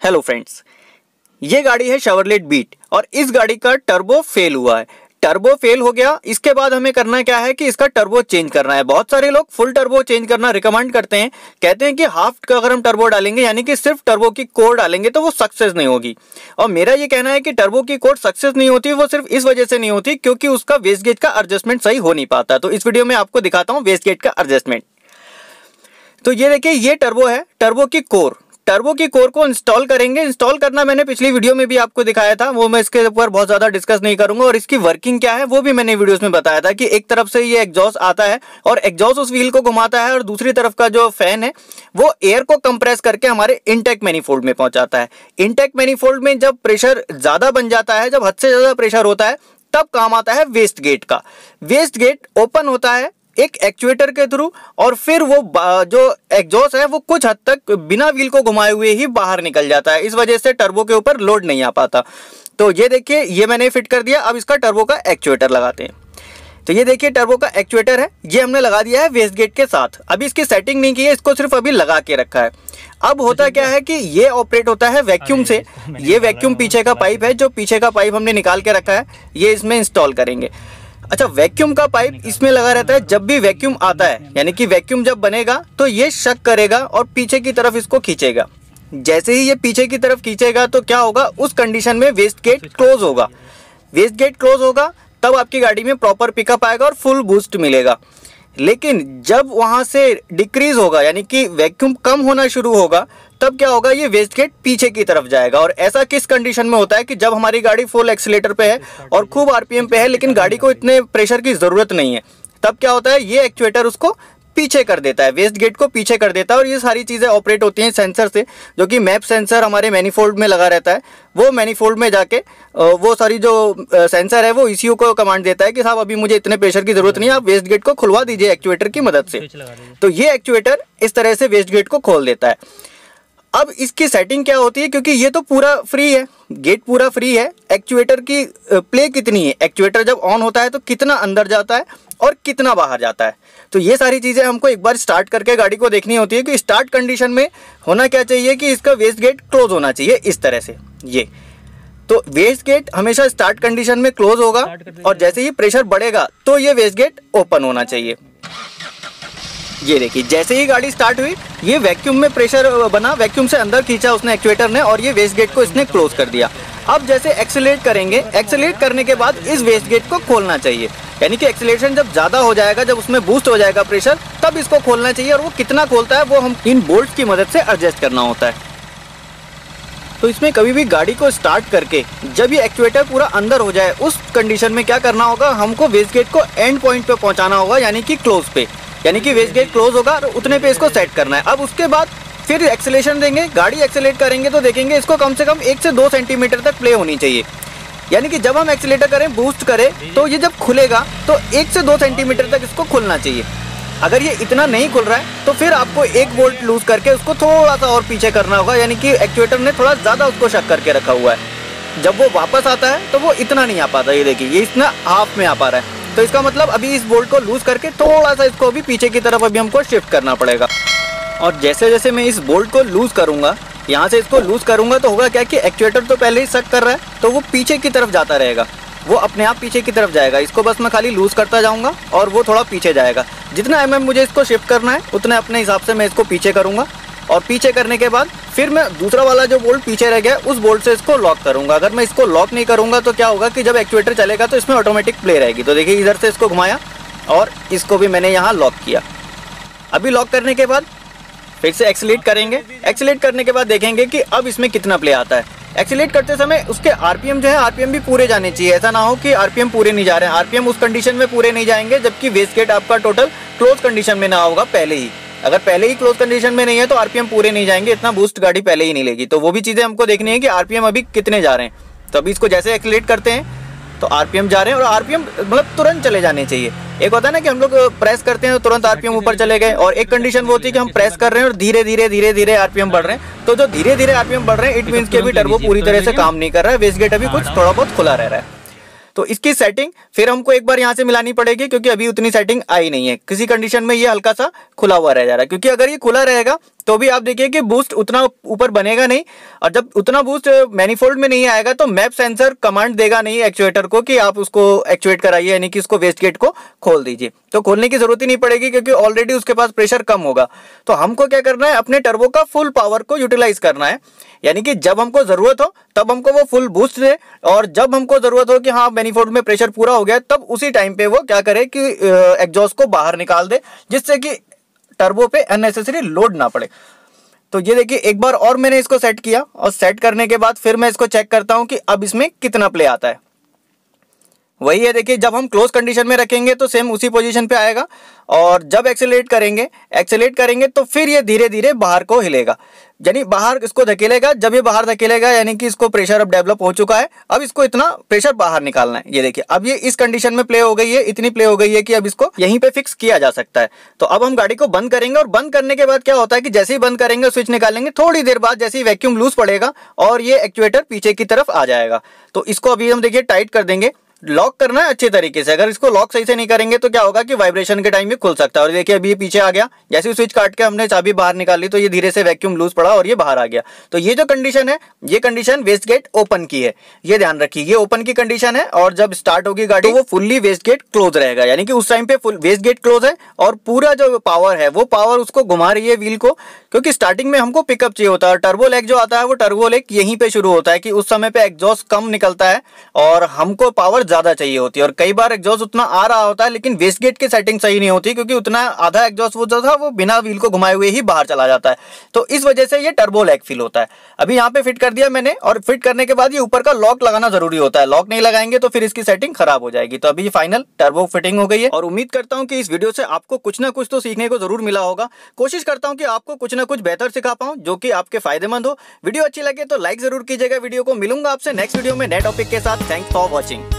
Hello friends, ये गाड़ी है शेवरलेट बीट और इस गाड़ी का टर्बो फेल हुआ है। टर्बो फेल हो गया, इसके बाद हमें करना क्या है कि इसका टर्बो चेंज करना है। बहुत सारे लोग फुल टर्बो चेंज करना रिकमेंड करते हैं, कहते हैं कि हाफ का अगर हम टर्बो डालेंगे यानी कि सिर्फ टर्बो की कोर डालेंगे तो वो सक्सेस नहीं होगी। और मेरा ये कहना है कि टर्बो की कोर सक्सेस नहीं होती, वो सिर्फ इस वजह से नहीं होती क्योंकि उसका वेस्ट गेज का एडजस्टमेंट सही हो नहीं पाता। तो इस वीडियो में आपको दिखाता हूँ वेस्ट गेज का एडजस्टमेंट। तो ये देखिए, ये टर्बो है, टर्बो की कोर। टर्बो की कोर को इंस्टॉल करेंगे। इंस्टॉल करना मैंने पिछली वीडियो में भी आपको दिखाया था, वो मैं इसके ऊपर बहुत ज्यादा डिस्कस नहीं करूंगा। और इसकी वर्किंग क्या है वो भी मैंने वीडियोस में बताया था कि एक तरफ से ये एग्जॉस्ट आता है और एग्जॉस्ट उस व्हील को घुमाता है और दूसरी तरफ का जो फैन है वो एयर को कंप्रेस करके हमारे इनटेक मैनिफोल्ड में पहुंचाता है। इनटेक मैनिफोल्ड में जब प्रेशर ज्यादा बन जाता है, जब हद से ज्यादा प्रेशर होता है, तब काम आता है वेस्ट गेट का। वेस्ट गेट ओपन होता है एक एक्चुएटर के थ्रू और फिर वो जो एग्जॉस्ट है वो कुछ हद तक बिना व्हील को घुमाए हुए ही बाहर निकल जाता है। इस वजह से टर्बो के ऊपर लोड नहीं आ पाता। तो ये देखिए, ये मैंने फिट कर दिया। अब इसका टर्बो का एक्चुएटर लगाते हैं। तो ये देखिए, टर्बो का एक्चुएटर है, ये हमने लगा दिया है वेस्ट गेट के साथ। अभी इसकी सेटिंग नहीं की है, इसको सिर्फ अभी लगा के रखा है। अब होता क्या है कि ये ऑपरेट होता है वैक्यूम से। ये वैक्यूम पीछे का पाइप है, जो पीछे का पाइप हमने निकाल के रखा है, ये इसमें इंस्टॉल करेंगे। अच्छा, वैक्यूम का पाइप इसमें लगा रहता है। जब भी वैक्यूम आता है यानी कि वैक्यूम जब बनेगा तो ये शक करेगा और पीछे की तरफ इसको खींचेगा। जैसे ही ये पीछे की तरफ खींचेगा तो क्या होगा, उस कंडीशन में वेस्ट गेट क्लोज होगा। वेस्ट गेट क्लोज होगा तब आपकी गाड़ी में प्रॉपर पिकअप आएगा और फुल बूस्ट मिलेगा। लेकिन जब वहां से डिक्रीज होगा यानी कि वैक्यूम कम होना शुरू होगा, तब क्या होगा, ये वेस्ट गेट पीछे की तरफ जाएगा। और ऐसा किस कंडीशन में होता है कि जब हमारी गाड़ी फुल एक्सीलेटर पे है और खूब आरपीएम पे है लेकिन गाड़ी को इतने प्रेशर की जरूरत नहीं है, तब क्या होता है, ये एक्चुएटर उसको पीछे कर देता है, वेस्ट गेट को पीछे कर देता है। और ये सारी चीज़ें ऑपरेट होती हैं सेंसर से, जो कि मैप सेंसर हमारे मैनिफोल्ड में लगा रहता है। वो मैनिफोल्ड में जाके वो सारी जो सेंसर है वो ईसीयू को कमांड देता है कि साहब अभी मुझे इतने प्रेशर की जरूरत नहीं है, आप वेस्ट गेट को खुलवा दीजिए एक्चुएटर की मदद से। तो ये एक्चुएटर इस तरह से वेस्ट गेट को खोल देता है। अब इसकी सेटिंग क्या होती है, क्योंकि ये तो पूरा फ्री है, गेट पूरा फ्री है। एक्चुएटर की प्ले कितनी है, एक्चुएटर जब ऑन होता है तो कितना अंदर जाता है और कितना बाहर जाता है, तो ये सारी चीज़ें हमको एक बार स्टार्ट करके गाड़ी को देखनी होती है कि स्टार्ट कंडीशन में होना क्या चाहिए कि इसका वेस्ट गेट क्लोज होना चाहिए इस तरह से। ये तो वेस्ट गेट हमेशा स्टार्ट कंडीशन में क्लोज होगा और जैसे ही प्रेशर बढ़ेगा तो ये वेस्ट गेट ओपन होना चाहिए। ये देखिए, जैसे ही गाड़ी स्टार्ट हुई ये वैक्यूम में प्रेशर बना, वैक्यूम से अंदर खींचा उसने एक्चुएटर ने और ये वेस्ट गेट को इसने क्लोज कर दिया। अब जैसे एक्सीलरेट करेंगे, एक्सीलरेट करने के बाद इस वेस्ट गेट को खोलना चाहिए। यानी कि एक्सीलरेशन जब ज़्यादा हो जाएगा, जब उसमें बूस्ट हो जाएगा प्रेशर, तब इसको खोलना चाहिए। और वो कितना खोलता है वो हम इन बोल्ट की मदद से एडजस्ट करना होता है। तो इसमें कभी भी गाड़ी को स्टार्ट करके जब ये एक्चुएटर पूरा अंदर हो जाए, उस कंडीशन में क्या करना होगा, हमको वेस्ट गेट को एंड पॉइंट पे पहुंचाना होगा, यानी कि क्लोज पे। यानी कि वेस्ट गेट क्लोज होगा तो उतने पे इसको सेट करना है। अब उसके बाद फिर एक्सेलेरेशन देंगे, गाड़ी एक्सेलेरेट करेंगे तो देखेंगे इसको कम से कम 1 से 2 सेंटीमीटर तक प्ले होनी चाहिए। यानी कि जब हम एक्सीलेटर करें, बूस्ट करें, तो ये जब खुलेगा तो 1 से 2 सेंटीमीटर तक इसको खुलना चाहिए। अगर ये इतना नहीं खुल रहा है तो फिर आपको 1 वोल्ट लूज करके उसको थोड़ा सा और पीछे करना होगा। यानी कि एक्चुएटर ने थोड़ा ज़्यादा उसको शक करके रखा हुआ है। जब वो वापस आता है तो वो इतना नहीं आ पाता। ये देखिए, ये इतना हाफ में आ पा रहा है। तो इसका मतलब अभी इस बोल्ट को लूज करके थोड़ा सा इसको अभी पीछे की तरफ अभी हमको शिफ्ट करना पड़ेगा। और जैसे जैसे मैं इस बोल्ट को लूज करूंगा, यहाँ से इसको लूज करूंगा, तो होगा क्या कि एक्चुएटर तो पहले ही शक कर रहा है तो वो पीछे की तरफ जाता रहेगा, वो अपने आप पीछे की तरफ जाएगा। इसको बस मैं खाली लूज करता जाऊंगा और वो थोड़ा पीछे जाएगा। जितना mm मुझे इसको शिफ्ट करना है उतने अपने हिसाब से मैं इसको पीछे करूंगा। और पीछे करने के बाद फिर मैं दूसरा वाला जो बोल्ट पीछे रह गया उस बोल्ट से इसको लॉक करूंगा। अगर मैं इसको लॉक नहीं करूंगा तो क्या होगा कि जब एक्चुएटर चलेगा तो इसमें ऑटोमेटिक प्ले रहेगी। तो देखिए, इधर से इसको घुमाया और इसको भी मैंने यहाँ लॉक किया। अभी लॉक करने के बाद फिर से एक्सीलरेट करेंगे। एक्सीलरेट करने के बाद देखेंगे कि अब इसमें कितना प्ले आता है। एक्सीलरेट करते समय उसके आरपीएम जो है, आरपीएम भी पूरे जाने चाहिए। ऐसा ना हो कि आरपीएम पूरे नहीं जा रहे हैं। आरपीएम उस कंडीशन में पूरे नहीं जाएंगे जबकि वेस्ट गेट आपका टोटल क्लोज कंडीशन में ना होगा पहले ही। अगर पहले ही क्लोज कंडीशन में नहीं है तो आरपीएम पूरे नहीं जाएंगे, इतना बूस्ट गाड़ी पहले ही नहीं लेगी। तो वो भी चीज़ें हमको देखनी है कि आरपीएम अभी कितने जा रहे हैं। तो अभी इसको जैसे एक्सीलरेट करते हैं तो आरपीएम जा रहे हैं और आरपीएम मतलब तुरंत चले जाने चाहिए। एक होता है ना कि हम लोग प्रेस करते हैं तो तुरंत आरपीएम ऊपर चले गए, और एक कंडीशन वो होती है कि हम प्रेस कर रहे हैं और धीरे धीरे आरपीएम बढ़ रहे हैं। तो जो धीरे धीरे आरपीएम बढ़ रहे हैं, इट मीन्स कि अभी टर्बो पूरी तरह से काम नहीं कर रहा है, वेस्ट गेट अभी कुछ थोड़ा बहुत खुला रह रहा है। तो इसकी सेटिंग फिर हमको एक बार यहाँ से मिलानी पड़ेगी, क्योंकि अभी उतनी सेटिंग आई नहीं है। किसी कंडीशन में ये हल्का सा खुला हुआ रह जा रहा है, क्योंकि अगर ये खुला रहेगा तो भी आप देखिए कि बूस्ट उतना ऊपर बनेगा नहीं। और जब उतना बूस्ट मैनिफोल्ड में नहीं आएगा तो मैप सेंसर कमांड देगा नहीं एक्चुएटर को कि आप उसको एक्चुएट कराइए, यानी कि उसको वेस्ट गेट को खोल दीजिए। तो खोलने की जरूरत ही नहीं पड़ेगी क्योंकि ऑलरेडी उसके पास प्रेशर कम होगा। तो हमको क्या करना है, अपने टर्बो का फुल पावर को यूटिलाइज करना है, यानी कि जब हमको जरूरत हो तब हमको वो फुल बूस्ट दे, और जब हमको जरूरत हो कि हाँ मैनिफोल्ड में प्रेशर पूरा हो गया तब उसी टाइम पे वो क्या करे कि एग्जॉस्ट को बाहर निकाल दे, जिससे कि टर्बो पे अननेसेसरी लोड ना पड़े। तो ये देखिए एक बार और मैंने इसको सेट किया, और सेट करने के बाद फिर मैं इसको चेक करता हूं कि अब इसमें कितना प्ले आता है। वही है, देखिए जब हम क्लोज कंडीशन में रखेंगे तो सेम उसी पोजीशन पे आएगा, और जब एक्सेलरेट करेंगे तो फिर ये धीरे धीरे बाहर को हिलेगा, यानी बाहर इसको धकेलेगा। जब ये बाहर धकेलेगा यानी कि इसको प्रेशर अब डेवलप हो चुका है, अब इसको इतना प्रेशर बाहर निकालना है। ये देखिए अब ये इस कंडीशन में प्ले हो गई है, इतनी प्ले हो गई है कि अब इसको यहीं पे फिक्स किया जा सकता है। तो अब हम गाड़ी को बंद करेंगे, और बंद करने के बाद क्या होता है कि जैसे ही बंद करेंगे स्विच निकालेंगे, थोड़ी देर बाद जैसे ही वैक्यूम लूज पड़ेगा और ये एक्चुएटर पीछे की तरफ आ जाएगा। तो इसको अभी हम देखिए टाइट कर देंगे। लॉक करना है अच्छे तरीके से, अगर इसको लॉक सही से नहीं करेंगे तो क्या होगा कि वाइब्रेशन के टाइम में खुल सकता है। और देखिए अभी ये पीछे आ गया, जैसे स्विच काट के हमने चाबी बाहर निकाली तो ये धीरे से वैक्यूम लूज पड़ा और ये बाहर आ गया। तो ये जो कंडीशन है, ये कंडीशन वेस्ट गेट ओपन की है, ये ध्यान रखिए, ये ओपन की कंडीशन है। और जब स्टार्ट होगी गाड़ी वो फुल्ली वेस्ट गेट क्लोज रहेगा, यानी कि उस टाइम पे फुल वेस्ट गेट क्लोज है और पूरा जो पावर है वो पावर उसको घुमा रही है व्हील को, क्योंकि स्टार्टिंग में हमको पिकअप चाहिए होता है। टर्बो लेग जो आता है वो टर्बो लेग यहीं पे शुरू होता है कि उस समय पे एग्जॉस्ट कम निकलता है और हमको पावर ज्यादा चाहिए होती है। और कई बार एग्जॉस्ट उतना आ रहा होता है लेकिन वेस्ट गेट की सेटिंग सही नहीं होती, क्योंकि उतना आधा एग्जॉस्ट वो जो था वो बिना व्हील को घुमाए हुए ही बाहर चला जाता है। तो इस वजह से ये टर्बो लैग फील होता है। अभी यहाँ पे फिट कर दिया मैंने, और फिट करने के बाद ये ऊपर का लॉक लगाना जरूरी होता है, लॉक नहीं लगाएंगे तो फिर इसकी सेटिंग खराब हो जाएगी। तो अभी फाइनल टर्बो फिटिंग हो गई है, और उम्मीद करता हूँ कि इस वीडियो से आपको कुछ ना कुछ तो सीखने को जरूर मिला होगा। कोशिश करता हूँ कि आपको कुछ ना कुछ बेहतर सिखा पाऊँ जो कि आपके फायदेमंद हो। वीडियो अच्छी लगे तो लाइक जरूर कीजिएगा वीडियो को। मिलूंगा आपसे नेक्स्ट वीडियो में नए टॉपिक के साथ। Thanks for watching.